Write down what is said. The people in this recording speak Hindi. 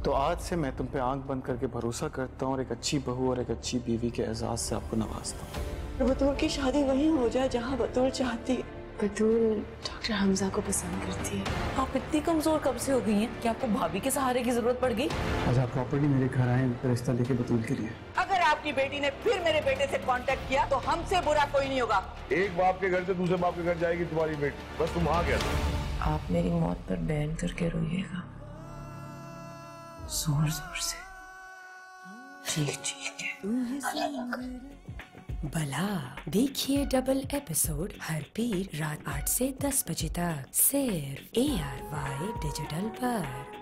तो आज से मैं तुम पे आंख बंद करके भरोसा करता हूँ और एक अच्छी बहू और एक अच्छी बीवी के एजाज से आपको नवाजता हूँ। बतूल की शादी वहीं हो जाए जहाँ बतूल चाहती है। बतूल डॉक्टर हमजा को पसंद करती है। आप इतनी कमजोर कब से हो गई हैं कि आपको भाभी के सहारे की जरूरत पड़ गई? आज आप प्रॉपर्टी मेरे घर आए रिश्ता लेके बतूल के लिए। अगर आपकी बेटी ने फिर मेरे बेटे से कांटेक्ट किया तो हमसे बुरा कोई नहीं होगा। एक बाप के घर से दूसरे बाप के घर जाएगी तुम्हारी बेटी, बस तुम आ गया। आप मेरी मौत पर बैन करके रोइएगा, जोर जोर से। ठीक है। बला देखिए डबल एपिसोड हर पीर रात 8 से 10 बजे तक सिर्फ ARY डिजिटल पर।